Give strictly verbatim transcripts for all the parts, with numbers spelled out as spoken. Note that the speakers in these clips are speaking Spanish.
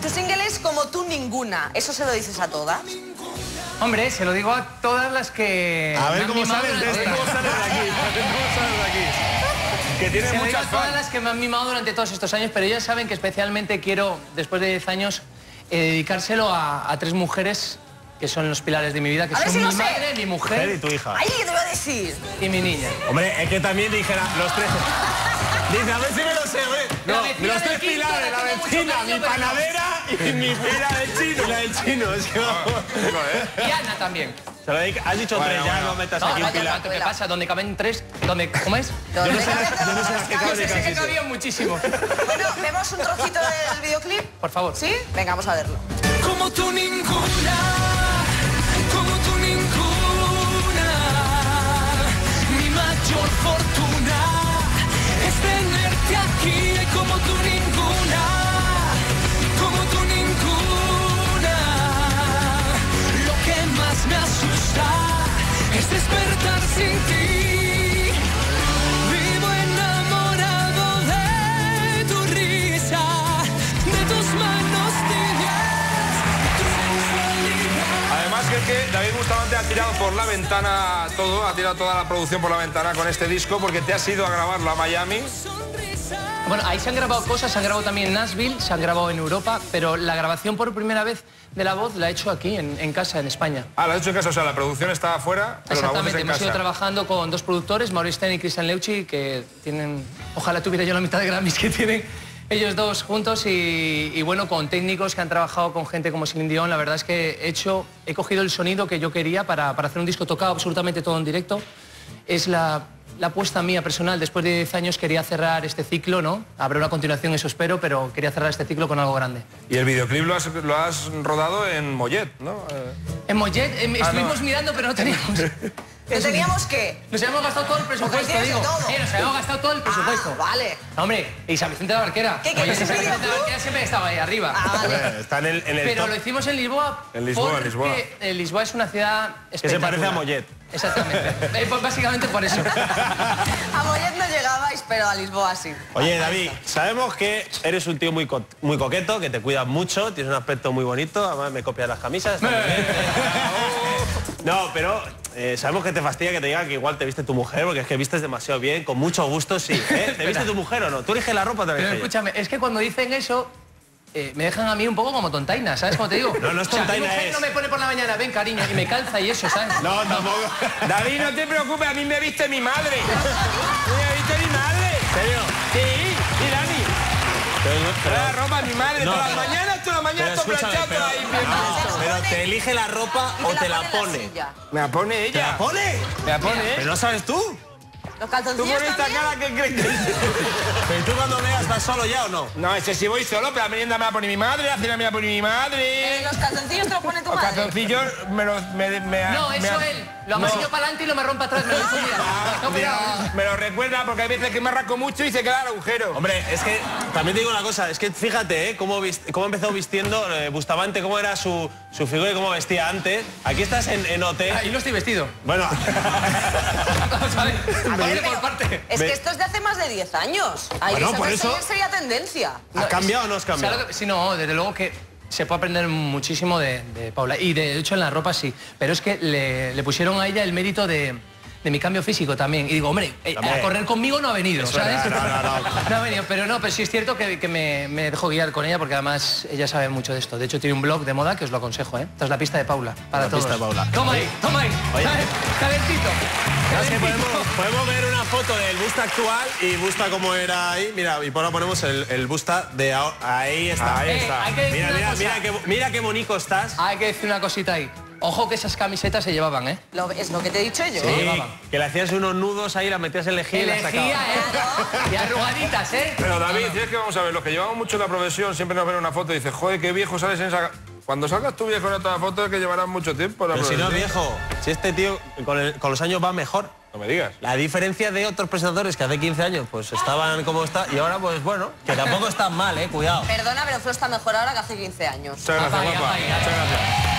Tu single es Como tú ninguna. ¿Eso se lo dices a todas? Hombre, se lo digo a todas las que... A ver cómo sales de esta. ¿Cómo sales de aquí? ¿Cómo sales de aquí? Que tiene se lo digo muchas a todas fans. las que me han mimado durante todos estos años, pero ellas saben que especialmente quiero, después de diez años, eh, dedicárselo a, a tres mujeres que son los pilares de mi vida, que A ver son si mi lo sé. madre, mi mujer Y tu hija. ¡Ay, qué te iba a decir! y mi niña. Hombre, es que también dijera los tres. Dice, a ver si me lo sé, güey. La No, vecina los del tres quinto, pilares, la la tengo mucho vecina, cariño, mi pero no. panadera y mi y la del chino. Y la del chino, es que vamos. Y Ana también. Se lo dedica- Has dicho Bueno, tres, ya bueno. no metas No, aquí un vaya, pilar. ¿qué me pasa? ¿Dónde caben tres? ¿Dónde, ¿Cómo es? Yo no sé las- yo no sé las que caben Yo de sé que casi. cabía muchísimo. Bueno, ¿vemos un trocito del videoclip? Por favor. ¿Sí? Venga, vamos a verlo. Como tú ninguna, como tú ninguna, mi mayor fortuna es tenerte aquí, y como tú ninguna, como tú ninguna. Lo que más me asusta es despertar sin ti. Vivo enamorado de tu risa, de tus manos tibias, tu sensualidad. Además que, es que David Bustamante ha tirado por la ventana todo, ha tirado toda la producción por la ventana con este disco porque te has ido a grabarlo a Miami. Bueno, ahí se han grabado cosas, se han grabado también en Nashville, se han grabado en Europa, pero la grabación por primera vez de la voz la he hecho aquí, en, en casa, en España. Ah, lo has hecho en casa, o sea, la producción está afuera, pero la voz es Exactamente, en hemos ido casa. trabajando con dos productores, Maurice Ten y Christian Leuchi, que tienen, ojalá tuviera yo la mitad de Grammys que tienen ellos dos juntos, y, y bueno, con técnicos que han trabajado con gente como Celine Dion. La verdad es que he hecho, he cogido el sonido que yo quería para, para hacer un disco tocado absolutamente todo en directo. Es la, la apuesta mía personal. Después de diez años quería cerrar este ciclo, ¿no? Habrá una continuación, eso espero, pero quería cerrar este ciclo con algo grande. Y el videoclip lo has, lo has rodado en Mollet, ¿no? Eh, En Mollet eh, Ah, estuvimos no. mirando, pero no teníamos. ¿No teníamos qué? Nos habíamos gastado todo el presupuesto, tienes digo. de todo. Eh, nos habíamos gastado todo el presupuesto. Ah, vale. No, hombre, y San Vicente de la Barquera. ¿Qué, qué, Oye, que si es San un Vicente de la videoclub? Barquera siempre estaba ahí arriba. Ah, vale. Está en el, en el Pero top. lo hicimos en Lisboa. En Lisboa, porque Lisboa. eh, Lisboa es una ciudad Que se parece a espectacular. Mollet. Exactamente. Eh, pues básicamente por eso. A Mollet no llegabais, pero a Lisboa sí. Oye, David, sabemos que eres un tío muy, co muy coqueto, que te cuidas mucho, tienes un aspecto muy bonito, además me copias las camisas. está muy bien. No, pero eh, sabemos que te fastidia que te digan que igual te viste tu mujer, porque es que vistes demasiado bien, con mucho gusto, sí. ¿eh? ¿Te viste tu mujer o no? ¿Tú eliges la ropa o te la Pero eliges ella? escúchame, es que cuando dicen eso, eh, me dejan a mí un poco como tontaina, ¿sabes cómo te digo? No, no es O sea, tontaina, mi mujer es- no me pone por la mañana, ven cariño, y me calza y eso, ¿sabes? No, tampoco. David, no te preocupes, a mí me viste mi madre. Me viste mi madre. ¿En serio? Sí, y Dani. Pero, Trae la ropa a mi madre No. todas las mañanas, todas las pero mañanas, todo escúchame, planchado, pero, todo ahí bien no, puesto. pero te elige la ropa Y o te la en pone. silla. Me la pone ¿Te ella. la pone? Me la pone, ¿Pero ¿eh? no sabes tú? ¿Los Tú calzoncillos con esta también? cara que crees que... ¿Pero tú cuando veas vas solo ya o no? No, ese sí voy solo, pero la merienda me la pone mi madre, la cena me la pone mi Eh, madre. ¿Los calzoncillos te los pone tu Los madre? calzoncillos me los... Me, me, No, me- eso él. Lo No. amarillo para adelante y lo marrón para atrás. Me lo dijo un día. No, pero- Me lo recuerda porque hay veces que me arranco mucho y se queda el agujero. Hombre, es que también te digo una cosa, es que fíjate, ¿eh? Cómo, vist- cómo empezó vistiendo eh, Bustamante, cómo era su, su figura y cómo vestía antes. Aquí estás en, en O T. Ahí no estoy vestido. Bueno, Vamos a ver. Parte Pero por parte. Es Me- que esto es de hace más de diez años. Ahí Bueno, eso por no eso- sería- sería tendencia. ¿has cambiado o no has ¿Sabes cambiado? lo que- Sí, no, desde luego que se puede aprender muchísimo de, de Paula. Y de hecho en la ropa sí. Pero es que le, le pusieron a ella el mérito de, de mi cambio físico también. Y digo, hombre, eh, Hombre. a correr conmigo no ha venido, Eso ¿sabes? era, no, no, no. No ha venido, pero no, pero sí es cierto que, que me, me dejo guiar con ella porque además ella sabe mucho de esto. De hecho tiene un blog de moda que os lo aconsejo, ¿eh? Esta es la pista de Paula, para La todos. pista de Paula. Toma ahí, Oye. toma ahí. Oye. ¿Sabes? Calentito. Es que Calentito. podemos, podemos ver una foto del Busta actual y Busta como era ahí. Mira, y ahora ponemos el, el Busta de ahora. Ahí está. Ahí Eh, está. hay que decir Mira, una mira, cosa. mira, qué, mira qué bonito estás. Hay que decir una cosita ahí. Ojo que esas camisetas se llevaban, ¿eh? Lo- es lo que te he dicho yo. Sí, llevaban. que le hacías unos nudos ahí, la metías en lejía y la Elegía, sacabas. ¿eh? Y arrugaditas, ¿eh? Pero David, si es que vamos a ver, los que llevamos mucho la profesión siempre nos ven una foto y dicen, joder, qué viejo sales en esa... Cuando salgas tú viejo en otra foto es que llevarás mucho tiempo la Pero si no, profesión. viejo, si este tío con, el- con los años va mejor. No me digas. La diferencia de otros presentadores que hace quince años pues estaban como está y ahora pues bueno, que tampoco están mal, eh, cuidado. Perdona, pero Flo está mejor ahora que hace quince años. Muchas gracias, Apaga, guapa. apaga. Muchas gracias.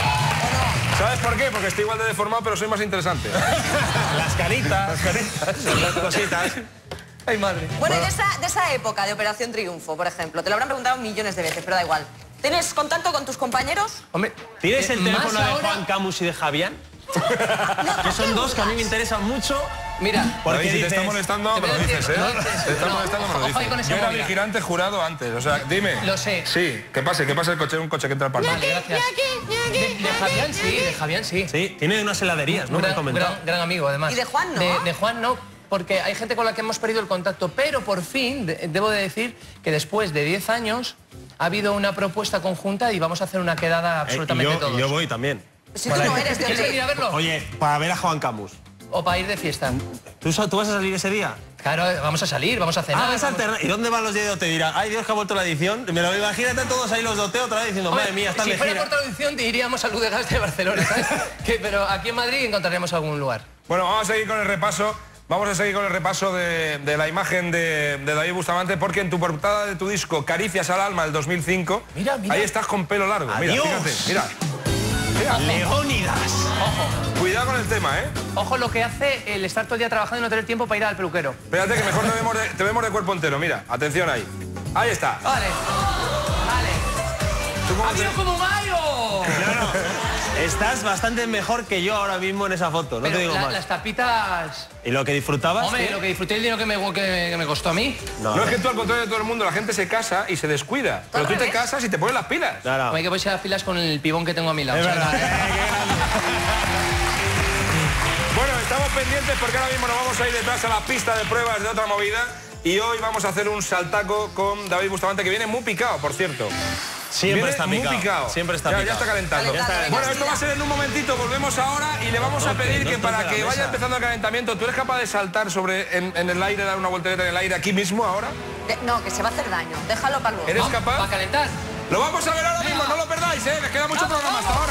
¿Sabes por qué? Porque estoy igual de deformado, pero soy más interesante. Las caritas, las caritas, las cositas. Ay, madre. Bueno, y de esa, de esa época de Operación Triunfo, por ejemplo, te lo habrán preguntado millones de veces, pero da igual. ¿Tienes contacto con tus compañeros? Hombre, ¿Tienes eh, el teléfono más de ahora- Juan Camus y de Javián? Que son dos que a mí me interesan mucho. Mira, Porque David, si te dices- está molestando, te me voy lo a decir, dices, ¿eh? no dices, Te está no, molestando, me lo ojo ahí dices. con esa Yo era movida. vigilante jurado antes, o sea, dime. Lo sé. Sí, que pase, que pase el coche, un coche que entra al parque. Vale, gracias. De, de Javián sí, de Javián sí. Sí, tiene unas heladerías, ¿no? Me han gran, comentado. gran, gran amigo, además. ¿Y de Juan no? De, de Juan no, porque hay gente con la que hemos perdido el contacto, pero por fin, de- debo de decir que después de diez años ha habido una propuesta conjunta y vamos a hacer una quedada Eh, absolutamente y yo, todos. y yo voy también. Si tú no eres de ¿Quieres venir Madrid. a verlo? Oye, para ver a Juan Camus. ¿O para ir de fiesta? ¿Tú, sa- tú vas a salir ese día? Claro, vamos a salir, vamos a cenar. Ah, vas a vamos- alternar. ¿Y dónde van los de Te dirá, ay Dios, que ha vuelto la edición. Me lo imagínate todos ahí los de Oteo otra vez diciendo, Hombre, madre mía, están si de fuera gira. por traducción te iríamos al Ludegas de Barcelona, ¿sabes? Que, pero aquí en Madrid encontraremos algún lugar. Bueno, vamos a seguir con el repaso. Vamos a seguir con el repaso de, de la imagen de, de David Bustamante, porque en tu portada de tu disco Caricias al alma del dos mil cinco, Mira, mira. ahí estás con pelo largo. Mira, Adiós. fíjate, mira. Mira, Leónidas. cuidado con el tema, ¿eh? Ojo lo que hace el estar todo el día trabajando y no tener tiempo para ir al peluquero. Espérate que mejor te vemos de, te vemos de cuerpo entero, mira, atención ahí. Ahí está. Vale, vale. ¿Tú cómo ¡Ha te- habido como Mayo! Claro. Estás bastante mejor que yo ahora mismo en esa foto, no Pero te digo la- más. las tapitas... ¿Y lo que disfrutabas? Hombre, tú? lo que disfruté el dinero que me, que, que me costó a mí. No, No es que tú, al contrario de todo el mundo, la gente se casa y se descuida. Pero tú te revés. casas y te pones las pilas. Claro. Hay que ponerse las pilas con el pibón que tengo a mi lado. Es O sea, verdad. Bueno, estamos pendientes porque ahora mismo nos vamos a ir detrás a la pista de pruebas de otra movida. Y hoy vamos a hacer un saltaco con David Bustamante, que viene muy picado, por cierto. Siempre Viene está muy picado. picado. Siempre está ya, picado. ya está calentando. Ya está calentando. Bueno, esto va a ser en un momentito, volvemos ahora y le vamos a toques, pedir no que para toques la que vaya mesa. empezando el calentamiento, ¿tú eres capaz de saltar sobre en, en el aire, dar una voltereta en el aire aquí mismo ahora? De- no, que se va a hacer daño. Déjalo para luego. ¿Eres ¿Para capaz? calentar? Lo vamos a ver ahora mismo, no lo perdáis, ¿eh? Les queda mucho Vamos, programa hasta vamos. ahora.